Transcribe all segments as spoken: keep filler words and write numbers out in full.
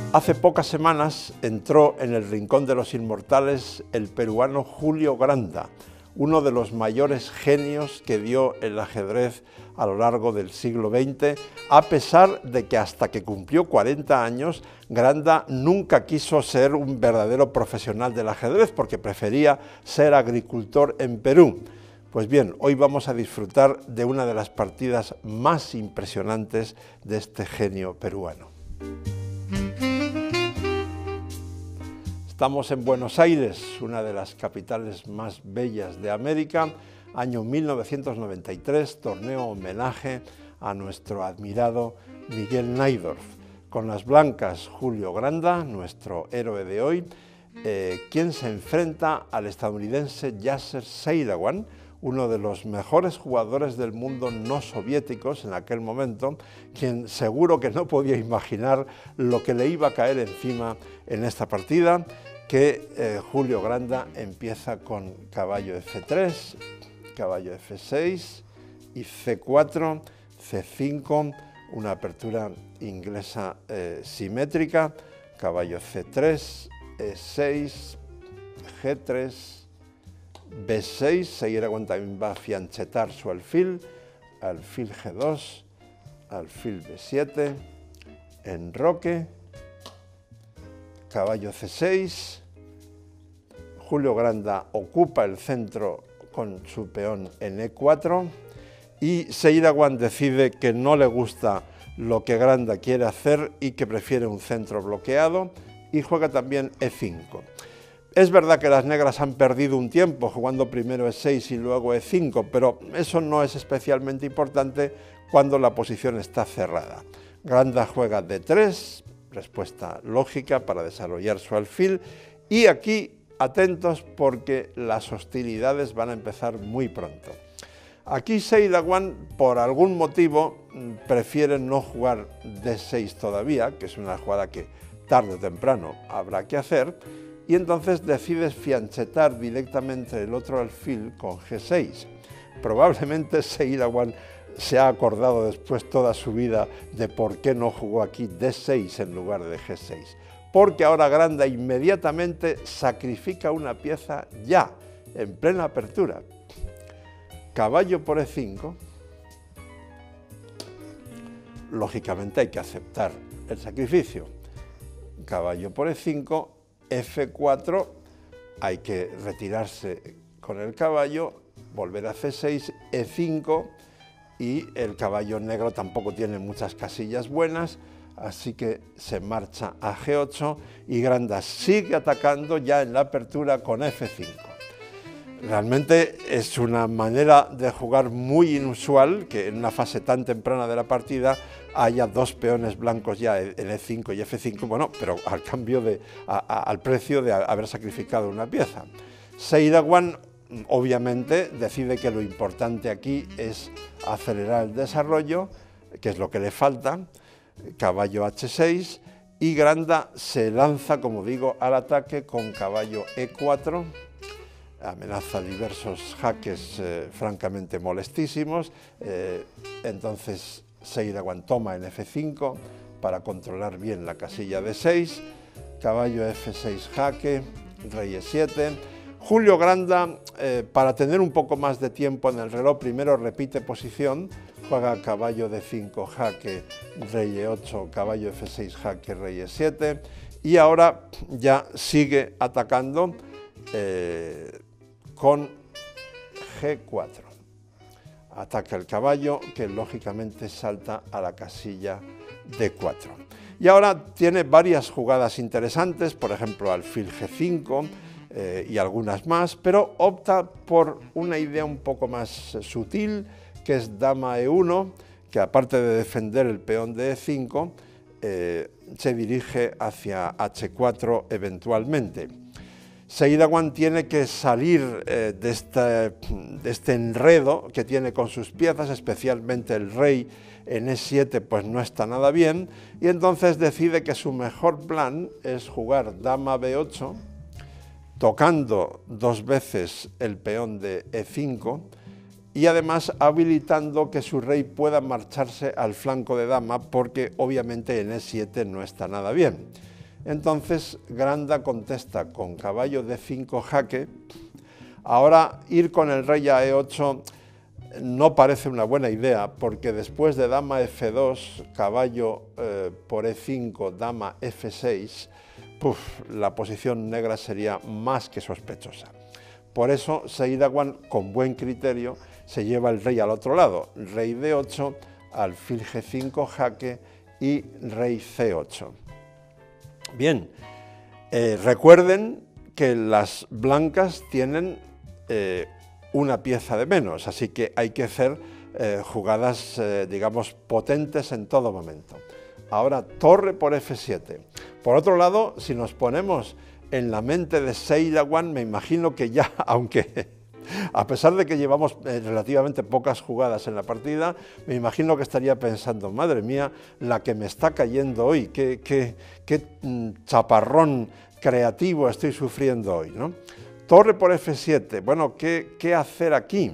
Hace pocas semanas entró en el rincón de los inmortales el peruano Julio Granda, uno de los mayores genios que dio el ajedrez a lo largo del siglo veinte, a pesar de que hasta que cumplió cuarenta años, Granda nunca quiso ser un verdadero profesional del ajedrez porque prefería ser agricultor en Perú. Pues bien, hoy vamos a disfrutar de una de las partidas más impresionantes de este genio peruano. Estamos en Buenos Aires, una de las capitales más bellas de América, año mil novecientos noventa y tres, torneo homenaje a nuestro admirado Miguel Najdorf. Con las blancas, Julio Granda, nuestro héroe de hoy, eh, quien se enfrenta al estadounidense Yasser Seirawan, uno de los mejores jugadores del mundo no soviéticos en aquel momento, quien seguro que no podía imaginar lo que le iba a caer encima en esta partida, que eh, Julio Granda empieza con caballo efe tres, caballo efe seis y ce cuatro, ce cinco, una apertura inglesa eh, simétrica, caballo ce tres, e seis, ge tres, be seis, Seirawan también va a fianchetar su alfil, alfil ge dos, alfil be siete, enroque, caballo ce seis, Julio Granda ocupa el centro con su peón en e cuatro y Seirawan decide que no le gusta lo que Granda quiere hacer y que prefiere un centro bloqueado y juega también e cinco. Es verdad que las negras han perdido un tiempo jugando primero e seis y luego e cinco, pero eso no es especialmente importante cuando la posición está cerrada. Granda juega de tres, respuesta lógica para desarrollar su alfil, y aquí atentos porque las hostilidades van a empezar muy pronto. Aquí Seirawan, por algún motivo, prefiere no jugar de seis todavía, que es una jugada que tarde o temprano habrá que hacer, y entonces decide fianchetar directamente el otro alfil con ge seis. Probablemente Seirawan se ha acordado después toda su vida de por qué no jugó aquí de seis en lugar de ge seis. Porque ahora Granda inmediatamente sacrifica una pieza ya, en plena apertura. Caballo por e cinco. Lógicamente hay que aceptar el sacrificio. Caballo por e cinco, efe cuatro, hay que retirarse con el caballo, volver a ce seis, e cinco, y el caballo negro tampoco tiene muchas casillas buenas, así que se marcha a ge ocho y Granda sigue atacando ya en la apertura con efe cinco. Realmente es una manera de jugar muy inusual que en una fase tan temprana de la partida haya dos peones blancos ya en e cinco y efe cinco, bueno, pero al cambio de, a, a, al precio de haber sacrificado una pieza. Seirawan obviamente decide que lo importante aquí es acelerar el desarrollo, que es lo que le falta, caballo hache seis, y Granda se lanza, como digo, al ataque con caballo e cuatro, amenaza diversos jaques eh, francamente molestísimos, eh, entonces Seirawan toma en efe cinco para controlar bien la casilla de seis, caballo efe seis jaque, rey e siete. Julio Granda, eh, para tener un poco más de tiempo en el reloj, primero repite posición, juega caballo de cinco jaque, rey e ocho, caballo efe seis jaque, rey e siete, y ahora ya sigue atacando eh, con ge cuatro. Ataca el caballo, que lógicamente salta a la casilla de cuatro. Y ahora tiene varias jugadas interesantes, por ejemplo alfil ge cinco eh, y algunas más, pero opta por una idea un poco más sutil, que es dama e uno, que aparte de defender el peón de e cinco, eh, se dirige hacia hache cuatro eventualmente. Seirawan tiene que salir eh, de, este, de este enredo que tiene con sus piezas, especialmente el rey en e siete, pues no está nada bien, y entonces decide que su mejor plan es jugar dama be ocho, tocando dos veces el peón de e cinco, y además habilitando que su rey pueda marcharse al flanco de dama, porque obviamente en e siete no está nada bien. Entonces Granda contesta con caballo D cinco jaque. Ahora ir con el rey a E ocho no parece una buena idea, porque después de dama F dos, caballo eh, por E cinco, dama F seis, puf, la posición negra sería más que sospechosa. Por eso Seidawan, con buen criterio, se lleva el rey al otro lado, rey D ocho, alfil G cinco jaque y rey C ocho. Bien, eh, recuerden que las blancas tienen eh, una pieza de menos, así que hay que hacer eh, jugadas, eh, digamos, potentes en todo momento. Ahora, torre por F siete. Por otro lado, si nos ponemos en la mente de Seidawan, me imagino que ya, aunque a pesar de que llevamos eh, relativamente pocas jugadas en la partida, me imagino que estaría pensando, madre mía, la que me está cayendo hoy, qué, qué, qué mm, chaparrón creativo estoy sufriendo hoy, ¿no? Torre por F siete, bueno, ¿qué, qué hacer aquí?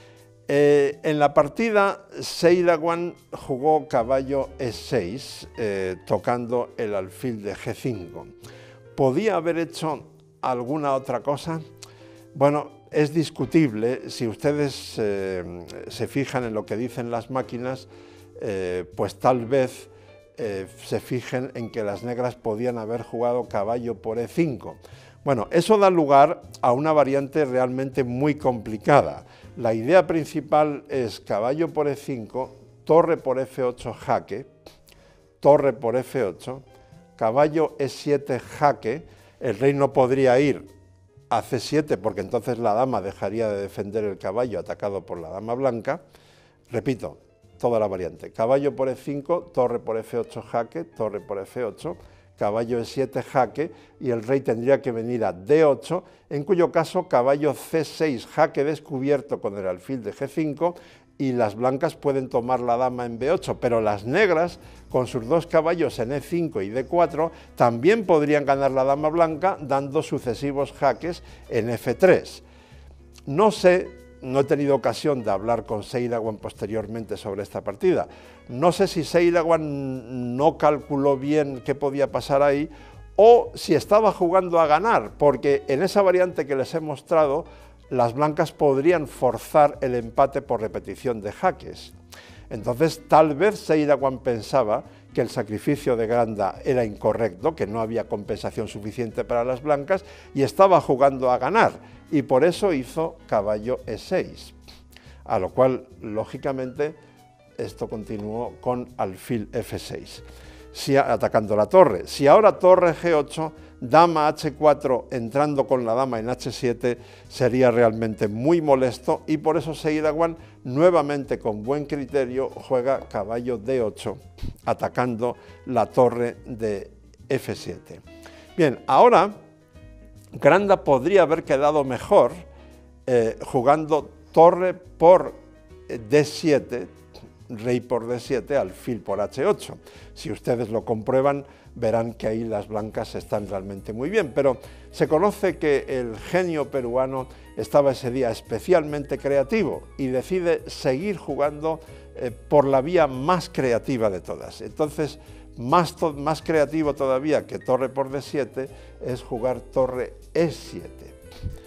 Eh, en la partida, Seidawan jugó caballo E seis, eh, tocando el alfil de G cinco. ¿Podía haber hecho alguna otra cosa? Bueno, es discutible. Si ustedes eh, se fijan en lo que dicen las máquinas, eh, pues tal vez eh, se fijen en que las negras podían haber jugado caballo por E cinco. Bueno, eso da lugar a una variante realmente muy complicada. La idea principal es caballo por E cinco, torre por F ocho jaque, torre por F ocho, caballo E siete jaque, el rey no podría ir a C siete porque entonces la dama dejaría de defender el caballo atacado por la dama blanca. Repito, toda la variante, caballo por E cinco, torre por F ocho jaque, torre por F ocho, caballo E siete jaque y el rey tendría que venir a D ocho, en cuyo caso caballo C seis jaque descubierto con el alfil de G cinco y las blancas pueden tomar la dama en B ocho, pero las negras con sus dos caballos en E cinco y D cuatro también podrían ganar la dama blanca dando sucesivos jaques en F tres. No sé, no he tenido ocasión de hablar con Seidawan posteriormente sobre esta partida. No sé si Seidawan no calculó bien qué podía pasar ahí o si estaba jugando a ganar, porque en esa variante que les he mostrado, las blancas podrían forzar el empate por repetición de jaques. Entonces, tal vez Seidawan pensaba que el sacrificio de Granda era incorrecto, que no había compensación suficiente para las blancas y estaba jugando a ganar, y por eso hizo caballo E seis, a lo cual, lógicamente, esto continuó con alfil F seis, si, atacando la torre. Si ahora torre G ocho, dama H cuatro entrando con la dama en H siete, sería realmente muy molesto y por eso Seidawan, nuevamente con buen criterio, juega caballo D ocho, atacando la torre de F siete. Bien, ahora Granda podría haber quedado mejor eh, jugando torre por D siete, rey por D siete, alfil por H ocho. Si ustedes lo comprueban, verán que ahí las blancas están realmente muy bien, pero se conoce que el genio peruano estaba ese día especialmente creativo y decide seguir jugando eh, por la vía más creativa de todas. Entonces, más, to más creativo todavía que torre por D siete es jugar torre E siete.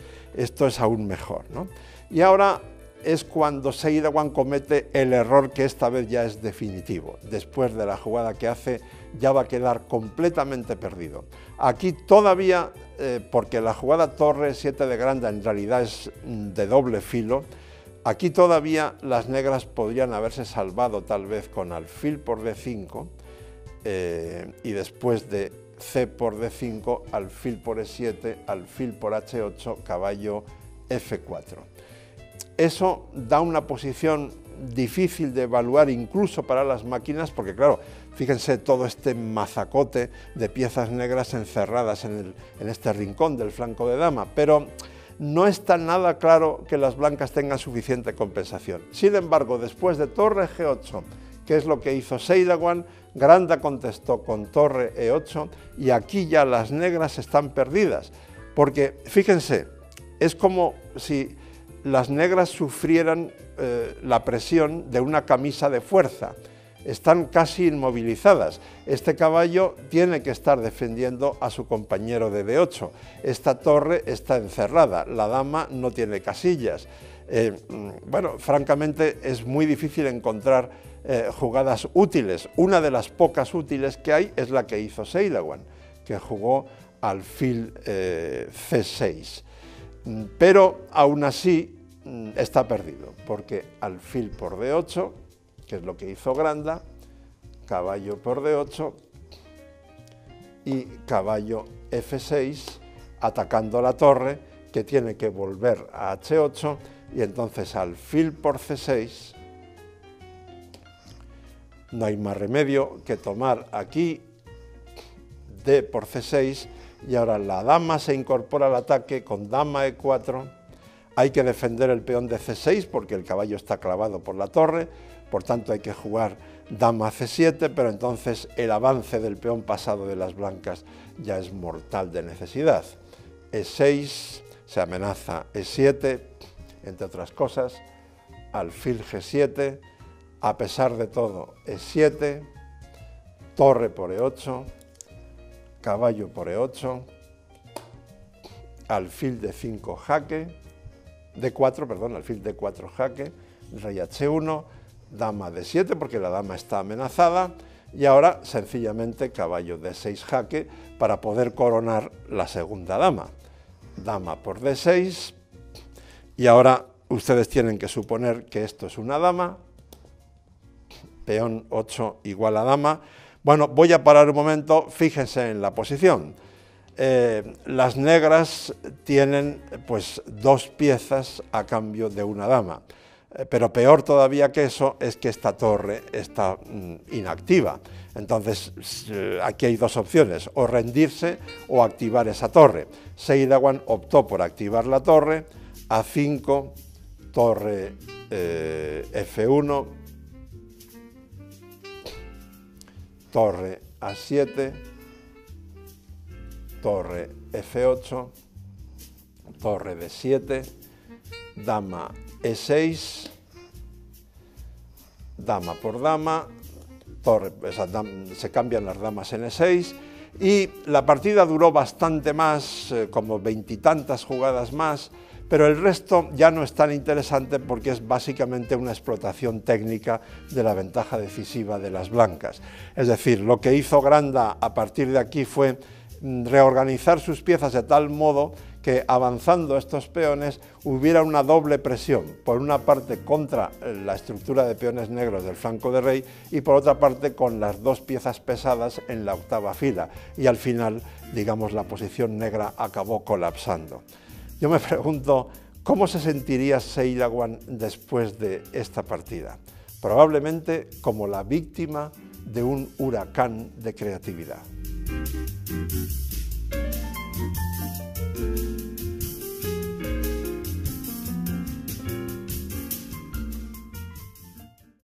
Esto es aún mejor, ¿no? Y ahora es cuando Seidawan comete el error que esta vez ya es definitivo. Después de la jugada que hace, ya va a quedar completamente perdido. Aquí todavía, eh, porque la jugada torre E siete de Granda en realidad es de doble filo, aquí todavía las negras podrían haberse salvado tal vez con alfil por D cinco, eh, y después de C por D cinco, alfil por E siete, alfil por H ocho, caballo F cuatro. Eso da una posición difícil de evaluar incluso para las máquinas, porque claro, fíjense todo este mazacote de piezas negras encerradas en, el, en este rincón del flanco de dama, pero no está nada claro que las blancas tengan suficiente compensación. Sin embargo, después de torre G ocho, que es lo que hizo Seidawan, Granda contestó con torre E ocho y aquí ya las negras están perdidas, porque fíjense, es como si las negras sufrieran eh, la presión de una camisa de fuerza. están casi inmovilizadas. Este caballo tiene que estar defendiendo a su compañero de D ocho. Esta torre está encerrada, la dama no tiene casillas. Eh, bueno, francamente es muy difícil encontrar eh, jugadas útiles. Una de las pocas útiles que hay es la que hizo Seilhawan, que jugó alfil eh, C seis. Pero aún así está perdido, porque alfil por D ocho, que es lo que hizo Granda, caballo por D ocho y caballo F seis, atacando la torre, que tiene que volver a H ocho, y entonces alfil por C seis, no hay más remedio que tomar aquí D por C seis, y ahora la dama se incorpora al ataque con dama E cuatro. Hay que defender el peón de C seis porque el caballo está clavado por la torre, por tanto hay que jugar dama C siete, pero entonces el avance del peón pasado de las blancas ya es mortal de necesidad. E seis, se amenaza E siete, entre otras cosas, alfil G siete, a pesar de todo E siete, torre por E ocho, caballo por E ocho, alfil D cinco jaque, D cuatro, perdón, alfil D cuatro jaque, rey H uno, dama D siete porque la dama está amenazada, y ahora sencillamente caballo D seis jaque para poder coronar la segunda dama. Dama por D seis, y ahora ustedes tienen que suponer que esto es una dama, peón ocho igual a dama. Bueno, voy a parar un momento, fíjense en la posición. Eh, las negras tienen pues dos piezas a cambio de una dama, eh, pero peor todavía que eso es que esta torre está mm, inactiva. Entonces eh, aquí hay dos opciones, o rendirse o activar esa torre. Seilhawan optó por activar la torre, A cinco, torre eh, F uno, torre A siete, torre F ocho, torre D siete, dama E seis, dama por dama, torre, esa dama, se cambian las damas en E seis, y la partida duró bastante más, eh, como veintitantas jugadas más, pero el resto ya no es tan interesante porque es básicamente una explotación técnica de la ventaja decisiva de las blancas. Es decir, lo que hizo Granda a partir de aquí fue reorganizar sus piezas de tal modo que avanzando estos peones hubiera una doble presión, por una parte contra la estructura de peones negros del flanco de rey y por otra parte con las dos piezas pesadas en la octava fila, y al final, digamos, la posición negra acabó colapsando. Yo me pregunto, ¿cómo se sentiría Seilhawan después de esta partida? Probablemente como la víctima de un huracán de creatividad.